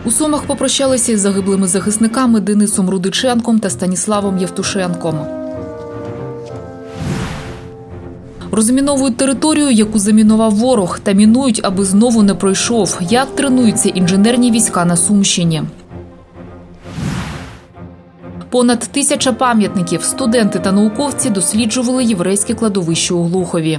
У Сумах попрощалися із загиблими захисниками Денисом Рудиченком та Станіславом Євтушенком. Розміновують територію, яку замінував ворог, та мінують, аби знову не пройшов. Як тренуються інженерні війська на Сумщині. Понад 1000 пам'ятників студенти та науковці досліджували єврейське кладовище у Глухові.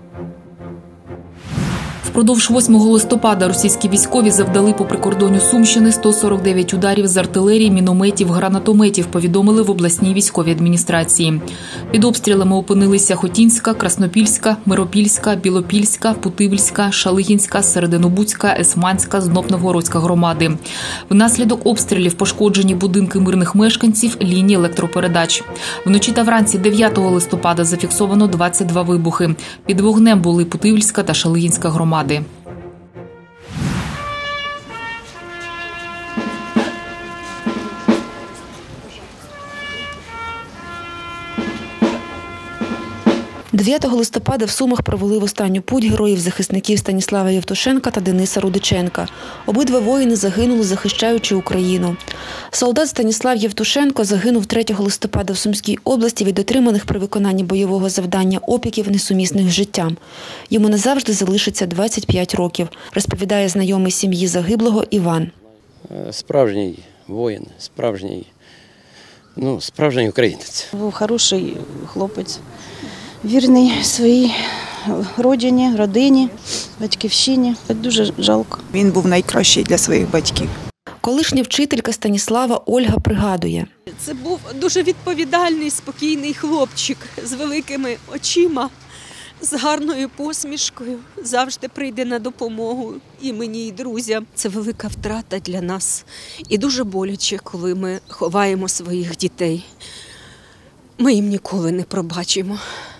Впродовж 8 листопада російські військові завдали по прикордонню Сумщини 149 ударів з артилерії, мінометів, гранатометів, повідомили в обласній військовій адміністрації. Під обстрілами опинилися Хотінська, Краснопільська, Миропільська, Білопільська, Путивльська, Шалигінська, Серединобудська, Есманська, Знопновгородська громади. Внаслідок обстрілів пошкоджені будинки мирних мешканців, лінії електропередач. Вночі та вранці 9 листопада зафіксовано 22 вибухи. Під вогнем були Путивльська та Шалигінська громади. 9 листопада в Сумах провели в останню путь героїв-захисників Станіслава Євтушенка та Дениса Рудиченка. Обидва воїни загинули, захищаючи Україну. Солдат Станіслав Євтушенко загинув 3 листопада в Сумській області від отриманих при виконанні бойового завдання опіків, несумісних з життям. Йому назавжди залишиться 25 років, розповідає знайомий сім'ї загиблого Іван. Справжній воїн, справжній українець. Був хороший хлопець, вірний своїй родині, батьківщині. Дуже жалко. Він був найкращий для своїх батьків. Колишня вчителька Станіслава Ольга пригадує. Це був дуже відповідальний, спокійний хлопчик з великими очима, з гарною посмішкою. Завжди прийде на допомогу і мені, і друзям. Це велика втрата для нас. І дуже боляче, коли ми ховаємо своїх дітей. Ми їм ніколи не пробачимо.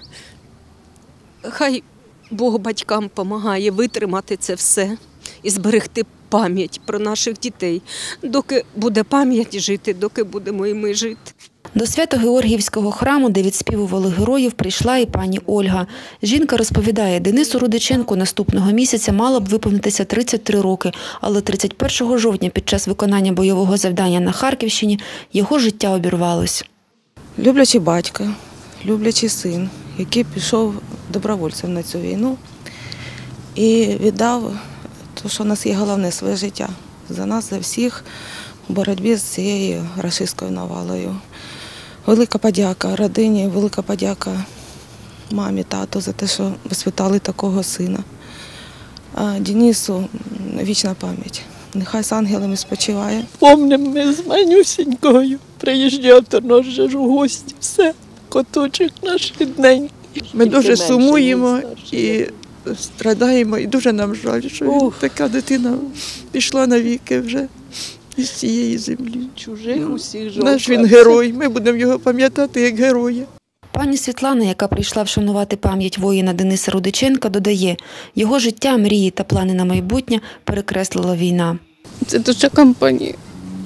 Хай Бог батькам допомагає витримати це все і зберегти пам'ять про наших дітей. Доки буде пам'ять жити, доки будемо і ми жити. До Свято-Георгіївського храму, де відспівували героїв, прийшла і пані Ольга. Жінка розповідає, Денису Рудиченку наступного місяця мало б виповнитися 33 роки, але 31 жовтня під час виконання бойового завдання на Харківщині його життя обірвалось. Люблячий батько, люблячий син, який пішов добровольцем на цю війну і віддав те, що у нас є головне, своє життя. За нас, за всіх у боротьбі з цією рашистською навалою. Велика подяка родині, велика подяка мамі, тату за те, що воспитали такого сина. А Денису вічна пам'ять. Нехай з ангелами спочиває. Помнимо ми з Манюсінькою. Приїжджав до нас же ж у гості. Все, коточок наш рідненький. Ми дуже сумуємо і страдаємо, і дуже нам жаль, що така дитина пішла навіки вже із цієї землі. Чужих усіх жалко. Наш він герой, ми будемо його пам'ятати як героя. Пані Світлана, яка прийшла вшанувати пам'ять воїна Дениса Рудиченка, додає, його життя, мрії та плани на майбутнє перекреслила війна. Це дуже компанія.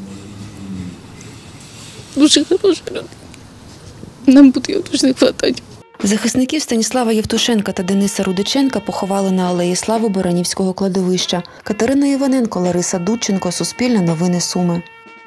Дуже хороша людина. Нам буде його дуже не вистачати. Захисників Станіслава Євтушенка та Дениса Рудиченка поховали на Алеї Слави Баранівського кладовища. Катерина Іваненко, Лариса Дудченко, Суспільне новини Суми.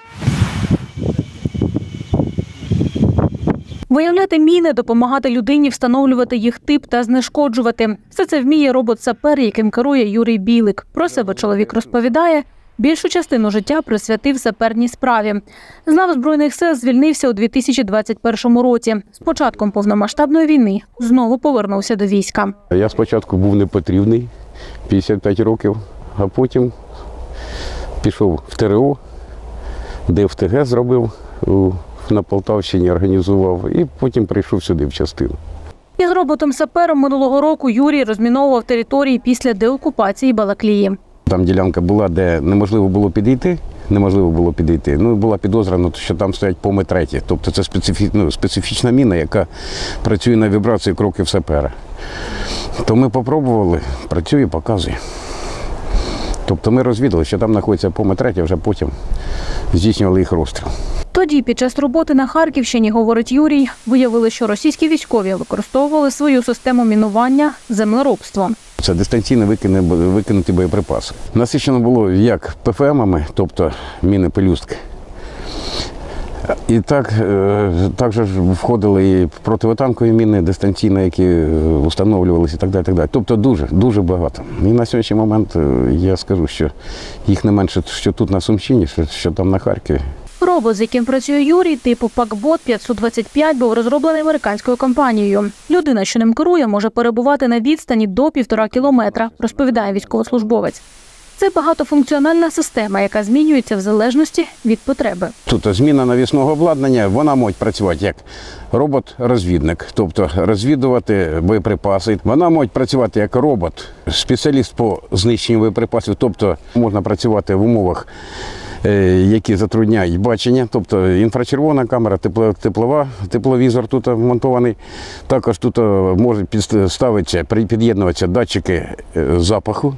Виявляти міни, допомагати людині встановлювати їх тип та знешкоджувати. Все це вміє робот-сапер, яким керує Юрій Білик. Про себе чоловік розповідає, більшу частину життя присвятив саперній справі. З лав Збройних сил звільнився у 2021 році. З початком повномасштабної війни знову повернувся до війська. Я спочатку був непотрібний, 55 років, а потім пішов в ТРО, ДФТГ зробив, на Полтавщині організував і потім прийшов сюди в частину. Із роботом-сапером минулого року Юрій розміновував території після деокупації Балаклії. Там ділянка була, де неможливо було підійти. Була підозра, що там стоять поми-3. Тобто це специфічна міна, яка працює на вібрацію кроків сапера. То ми спробували, працює, показує. Тобто ми розвідали, що там знаходиться поми-3, вже потім здійснювали їх розстріл. Тоді, під час роботи на Харківщині, говорить Юрій, виявили, що російські військові використовували свою систему мінування землеробство. Це дистанційно викинуті боєприпаси. Насичено було як ПФМами, тобто міни-пелюстки. І також входили і противотанкові міни дистанційно, які встановлювалися і так далі, так далі. Тобто дуже багато. І на сьогоднішній момент я скажу, що їх не менше, що тут на Сумщині, що там на Харкові. Робот, з яким працює Юрій, типу Пакбот 525, був розроблений американською компанією. Людина, що ним керує, може перебувати на відстані до 1,5 кілометра, розповідає військовослужбовець. Це багатофункціональна система, яка змінюється в залежності від потреби. Тут зміна навісного обладнання, вона може працювати як робот-розвідник, тобто розвідувати боєприпаси. Вона може працювати як робот-спеціаліст по знищенню боєприпасів, тобто можна працювати в умовах, які затрудняють бачення, тобто інфрачервона камера, тепловізор тут вмонтований. Також тут можуть підставитися, під'єднуватися датчики запаху,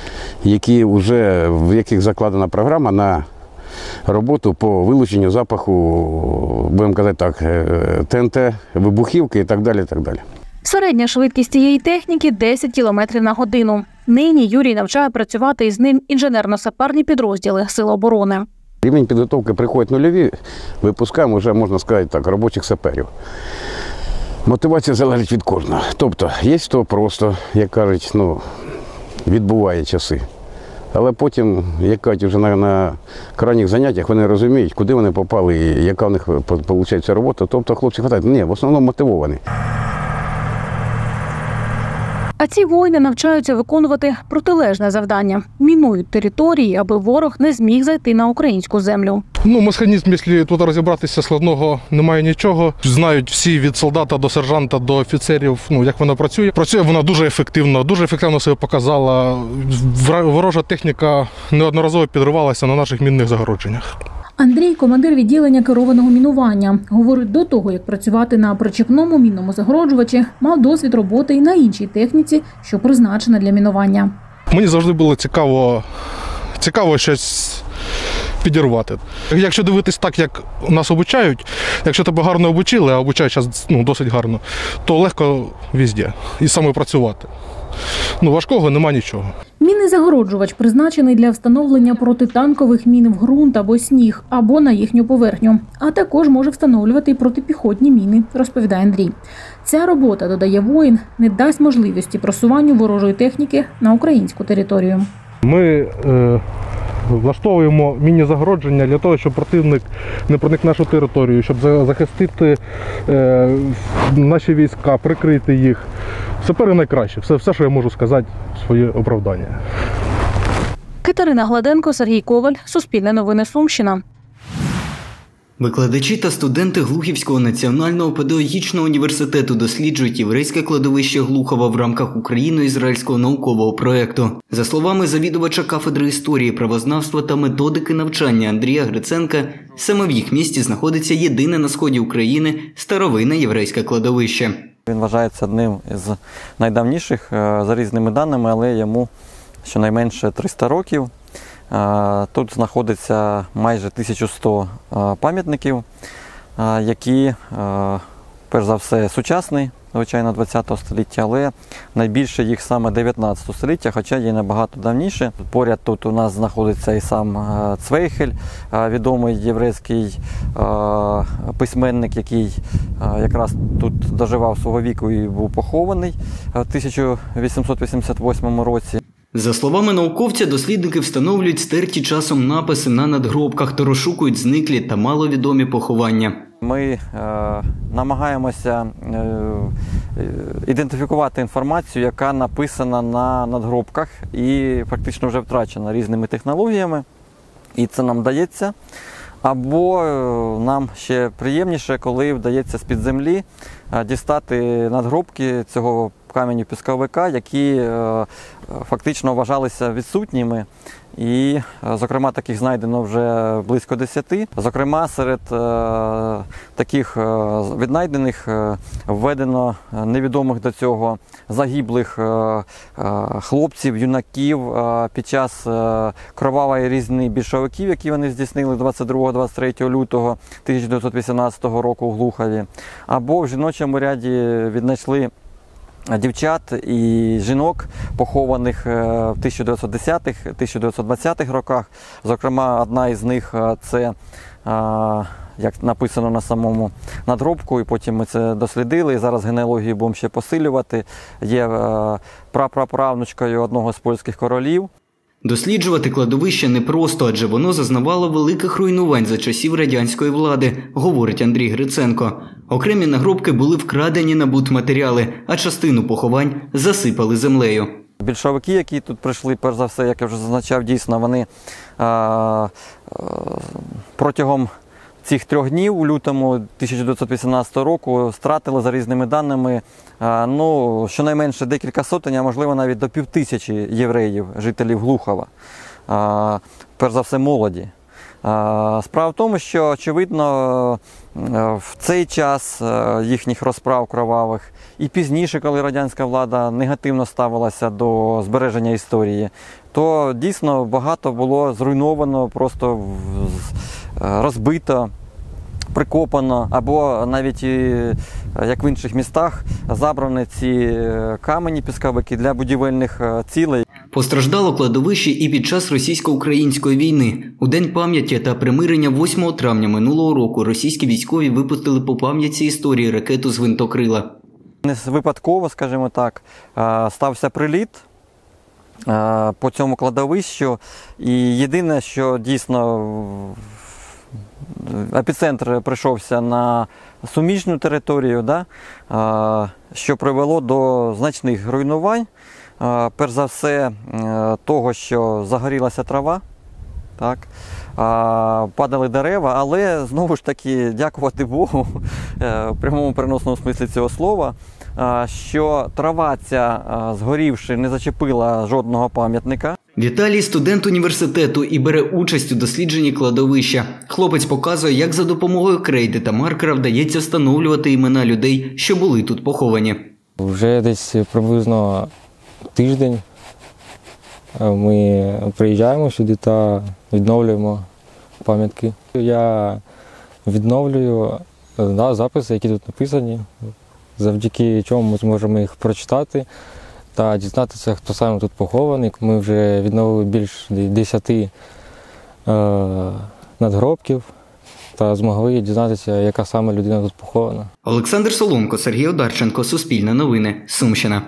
в яких закладена програма на роботу по вилученню запаху, будемо казати так, ТНТ, вибухівки і так далі, і так далі. Середня швидкість цієї техніки – 10 км на годину. Нині Юрій навчає працювати із ним інженерно-саперні підрозділи Сил оборони. Рівень підготовки приходить нульові, випускаємо вже, можна сказати так, робочих саперів. Мотивація залежить від кожного. Тобто, є хто просто, як кажуть, відбуває часи. Але потім, як кажуть, вже на крайніх заняттях вони розуміють, куди вони попали і яка в них виходить робота. Тобто хлопці хватають, ні, в основному мотивовані. А ці воїни навчаються виконувати протилежне завдання – мінують території, аби ворог не зміг зайти на українську землю. Механізм, якщо тут розібратися, складного немає нічого. Знають всі від солдата до сержанта, до офіцерів, як вона працює. Працює вона дуже ефективно себе показала. Ворожа техніка неодноразово підривалася на наших мінних загородженнях. Андрій – командир відділення керованого мінування. Говорить, до того, як працювати на причіпному мінному загороджувачі, мав досвід роботи і на іншій техніці, що призначена для мінування. Мені завжди було цікаво щось підірвати. Якщо дивитись так, як нас обучають, якщо тебе гарно обучили, а обучають зараз досить гарно, то легко везде і саме працювати. Важкого нема нічого. Мінний загороджувач призначений для встановлення протитанкових мін в ґрунт або сніг, або на їхню поверхню. А також може встановлювати і протипіхотні міни, розповідає Андрій. Ця робота, додає воїн, не дасть можливості просуванню ворожої техніки на українську територію. Ми влаштовуємо мінні загородження для того, щоб противник не проник в нашу територію, щоб захистити наші війська, прикрити їх. Сапери найкраще. Все, що я можу сказати, своє оправдання. Катерина Гладенко, Сергій Коваль, Суспільне новини, Сумщина. Викладачі та студенти Глухівського національного педагогічного університету досліджують єврейське кладовище Глухова в рамках україно-ізраїльського наукового проєкту. За словами завідувача кафедри історії, правознавства та методики навчання Андрія Гриценка, саме в їх місті знаходиться єдине на сході України старовинне єврейське кладовище. Він вважається одним із найдавніших за різними даними, але йому щонайменше 300 років. Тут знаходиться майже 1100 пам'ятників, які, перш за все, сучасні, звичайно, 20 століття, але найбільше їх саме 19 століття, хоча є набагато давніше. Поряд тут у нас знаходиться і сам Цвейхель, відомий єврейський письменник, який якраз тут доживав свого віку і був похований в 1888 році. За словами науковця, дослідники встановлюють стерті часом написи на надгробках та розшукують зниклі та маловідомі поховання. Ми намагаємося ідентифікувати інформацію, яка написана на надгробках і фактично вже втрачена різними технологіями. І це нам вдається. Або нам ще приємніше, коли вдається з-під землі дістати надгробки цього каменів пісковика, які фактично вважалися відсутніми. І, зокрема, таких знайдено вже близько 10. Зокрема, серед таких віднайдених введено невідомих до цього загиблих хлопців, юнаків під час кровавої різни більшовиків, які вони здійснили 22-23 лютого 1918 року у Глухові. Або в жіночому ряді віднайшли дівчат і жінок, похованих в 1910-1920-х роках. Зокрема, одна із них – це, як написано на самому надгробку, і потім ми це дослідили, і зараз генеалогію будемо ще посилювати. Є прапраправнучкою одного з польських королів. Досліджувати кладовище непросто, адже воно зазнавало великих руйнувань за часів радянської влади, говорить Андрій Гриценко. Окремі надгробки були вкрадені на будматеріали, а частину поховань засипали землею. Більшовики, які тут прийшли, перш за все, як я вже зазначав, дійсно, вони протягом цих 3 днів у лютому 1918 року стратили, за різними даними, щонайменше декілька сотень, а можливо навіть до 5000 євреїв, жителів Глухова, перш за все молоді. Справа в тому, що, очевидно, в цей час їхніх розправ кровавих і пізніше, коли радянська влада негативно ставилася до збереження історії, то дійсно багато було зруйновано, просто розбито, прикопано, або навіть, як в інших містах, забрані ці камені пісковики для будівельних цілей. Постраждало кладовище і під час російсько-української війни. У День пам'яті та примирення 8 травня минулого року російські військові випустили по пам'ятці історії ракету з гвинтокрила. Не випадково, скажімо так, стався приліт по цьому кладовищу. І єдине, що дійсно епіцентр прийшовся на суміжну територію, що привело до значних руйнувань. Перш за все, того, що загорілася трава, падали дерева, але, знову ж таки, дякувати Богу, в прямому переносному смислі цього слова, що трава ця, згорівши, не зачепила жодного пам'ятника. Віталій – студент університету і бере участь у дослідженні кладовища. Хлопець показує, як за допомогою крейди та маркера вдається встановлювати імена людей, що були тут поховані. Вже десь приблизно тиждень ми приїжджаємо сюди та відновлюємо пам'ятки. Я відновлюю записи, які тут написані, завдяки чому ми зможемо їх прочитати та дізнатися, хто саме тут похований. Ми вже відновили більш 10 надгробків та змогли дізнатися, яка саме людина тут похована. Олександр Соломко, Сергій Одарченко, Суспільне новини, Сумщина.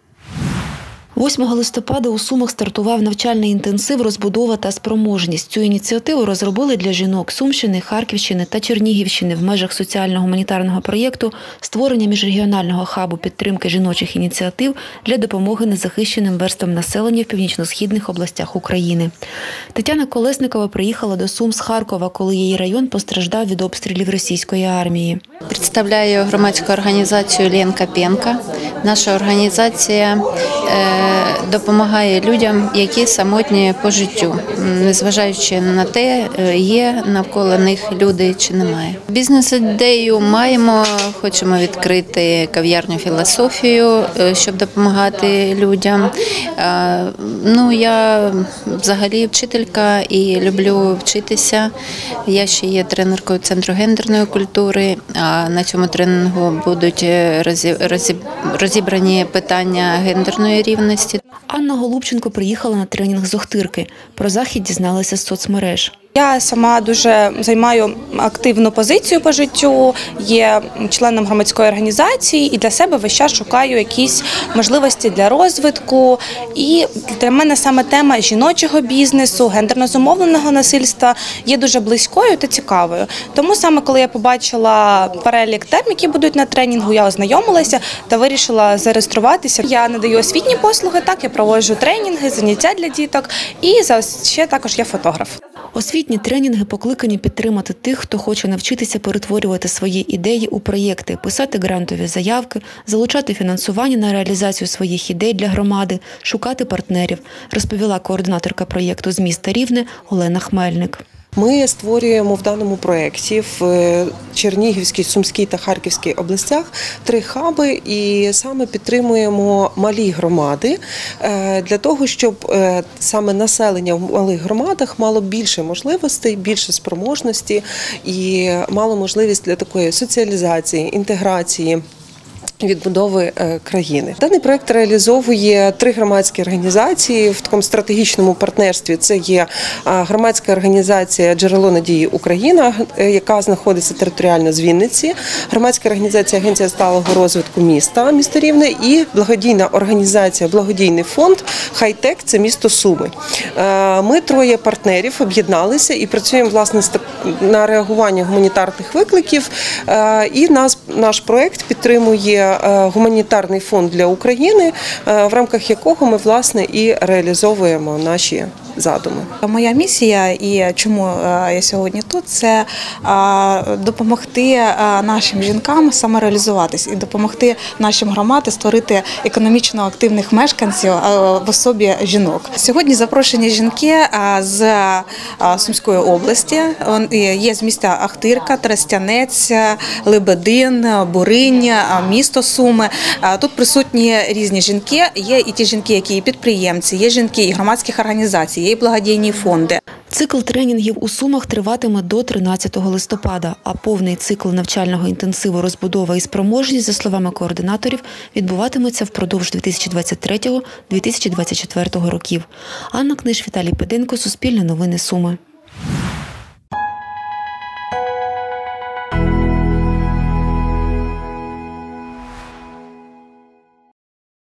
8 листопада у Сумах стартував навчальний інтенсив «Розбудова та спроможність». Цю ініціативу розробили для жінок Сумщини, Харківщини та Чернігівщини в межах соціально-гуманітарного проєкту створення міжрегіонального хабу підтримки жіночих ініціатив для допомоги незахищеним верствам населення в північно-східних областях України. Тетяна Колесникова приїхала до Сум з Харкова, коли її район постраждав від обстрілів російської армії. Представляю громадську організацію «Ленка Пенка». Наша організація допомагає людям, які самотні по життю, незважаючи на те, є навколо них люди чи немає. Бізнес-ідею маємо, хочемо відкрити кав'ярню «Філософію», щоб допомагати людям. Я взагалі вчителька і люблю вчитися. Я ще є тренеркою Центру гендерної культури, а на цьому тренінгу будуть розібрані питання гендерної рівності. Анна Голубченко приїхала на тренінг з Охтирки. Про захід дізналася з соцмереж. Я сама дуже займаю активну позицію по життю, є членом громадської організації і для себе весь час шукаю якісь можливості для розвитку. І для мене саме тема жіночого бізнесу, гендерно зумовленого насильства є дуже близькою та цікавою. Тому саме коли я побачила перелік тем, які будуть на тренінгу, я ознайомилася та вирішила зареєструватися. Я надаю освітні послуги, так, я проводжу тренінги, заняття для діток і ще також я фотограф. Освітні тренінги покликані підтримати тих, хто хоче навчитися перетворювати свої ідеї у проєкти, писати грантові заявки, залучати фінансування на реалізацію своїх ідей для громади, шукати партнерів, розповіла координаторка проєкту з міста Рівне Олена Хмельник. Ми створюємо в даному проєкті в Чернігівській, Сумській та Харківській областях 3 хаби і саме підтримуємо малі громади для того, щоб саме населення в малих громадах мало більше можливостей, більше спроможності і мало можливість для такої соціалізації, інтеграції, відбудови країни. Даний проєкт реалізовує 3 громадські організації в такому стратегічному партнерстві. Це є громадська організація «Джерело надії Україна», яка знаходиться територіально з Вінниці, громадська організація «Агенція сталого розвитку міста Рівне» і благодійна організація, благодійний фонд «Хай-Тек» – це місто Суми. Ми 3 партнерів об'єдналися і працюємо, власне, на реагування гуманітарних викликів. І наш проєкт підтримує гуманітарний фонд для України, в рамках якого ми, власне, і реалізовуємо наші задуми. Моя місія і чому я сьогодні тут – це допомогти нашим жінкам самореалізуватись і допомогти нашим громадам створити економічно активних мешканців в особі жінок. Сьогодні запрошені жінки з Сумської області, є з міста Ахтирка, Тростянець, Лебедин, Буринь, місто Суми. Тут присутні різні жінки, є і ті жінки, які є підприємці, є жінки і громадських організацій, є і благодійні фонди. Цикл тренінгів у Сумах триватиме до 13 листопада, а повний цикл навчального інтенсиву «Розбудова і спроможність», за словами координаторів, відбуватиметься впродовж 2023-2024 років. Анна Книж, Віталій Педенко, Суспільне новини Суми.